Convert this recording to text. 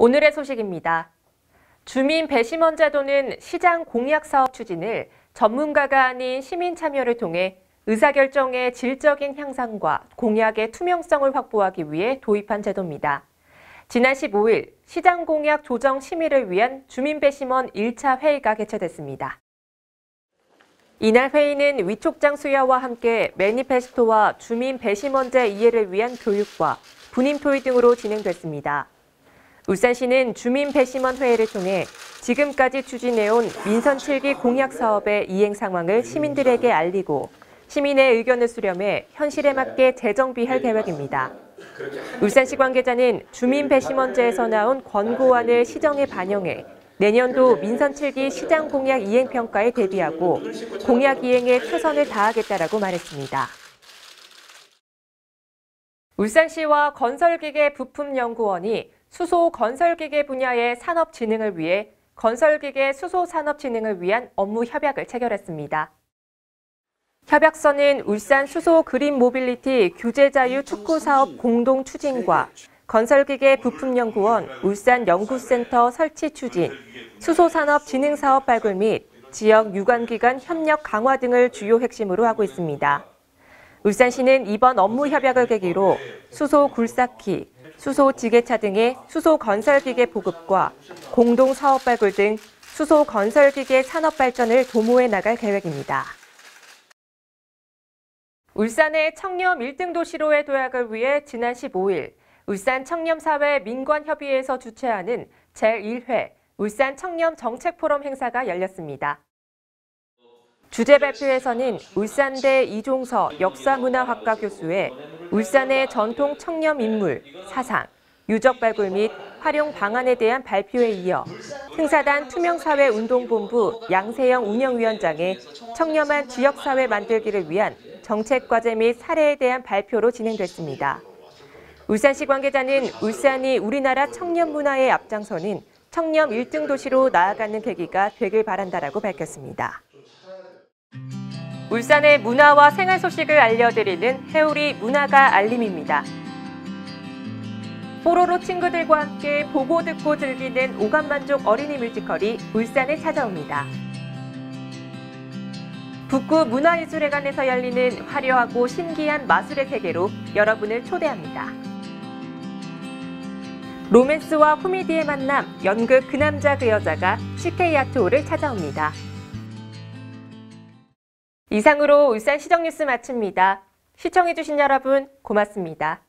오늘의 소식입니다. 주민 배심원 제도는 시장 공약 사업 추진을 전문가가 아닌 시민 참여를 통해 의사결정의 질적인 향상과 공약의 투명성을 확보하기 위해 도입한 제도입니다. 지난 15일 시장 공약 조정 심의를 위한 주민 배심원 1차 회의가 개최됐습니다. 이날 회의는 위촉장 수여와 함께 매니페스토와 주민 배심원제 이해를 위한 교육과 분임 토의 등으로 진행됐습니다. 울산시는 주민 배심원 회의를 통해 지금까지 추진해온 민선 7기 공약 사업의 이행 상황을 시민들에게 알리고 시민의 의견을 수렴해 현실에 맞게 재정비할 계획입니다. 울산시 관계자는 주민 배심원제에서 나온 권고안을 시정에 반영해 내년도 민선 7기 시장 공약 이행 평가에 대비하고 공약 이행에 최선을 다하겠다라고 말했습니다. 울산시와 건설기계 부품연구원이 수소 건설기계 분야의 산업 진흥을 위해 건설기계 수소 산업 진흥을 위한 업무 협약을 체결했습니다. 협약서는 울산 수소 그린 모빌리티 규제 자유 촉구 사업 공동 추진과 건설기계 부품연구원 울산 연구센터 설치 추진, 수소산업 진흥 사업 발굴 및 지역 유관기관 협력 강화 등을 주요 핵심으로 하고 있습니다. 울산시는 이번 업무 협약을 계기로 수소 굴삭기, 수소 지게차 등의 수소 건설기계 보급과 공동 사업 발굴 등 수소 건설기계 산업 발전을 도모해 나갈 계획입니다. 울산의 청렴 1등 도시로의 도약을 위해 지난 15일 울산 청렴사회 민관협의회에서 주최하는 제1회 울산 청렴 정책 포럼 행사가 열렸습니다. 주제 발표에서는 울산대 이종서 역사문화학과 교수의 울산의 전통 청렴 인물, 사상, 유적 발굴 및 활용 방안에 대한 발표에 이어 흥사단 투명사회운동본부 양세영 운영위원장의 청렴한 지역사회 만들기를 위한 정책과제 및 사례에 대한 발표로 진행됐습니다. 울산시 관계자는 울산이 우리나라 청렴 문화의 앞장서는 청렴 1등 도시로 나아가는 계기가 되길 바란다라고 밝혔습니다. 울산의 문화와 생활 소식을 알려드리는 해우리 문화가 알림입니다. 뽀로로 친구들과 함께 보고 듣고 즐기는 오감만족 어린이 뮤지컬이 울산에 찾아옵니다. 북구 문화예술회관에서 열리는 화려하고 신기한 마술의 세계로 여러분을 초대합니다. 로맨스와 코미디의 만남, 연극 그 남자 그 여자가 CK아트홀을 찾아옵니다. 이상으로 울산 시정뉴스 마칩니다. 시청해주신 여러분 고맙습니다.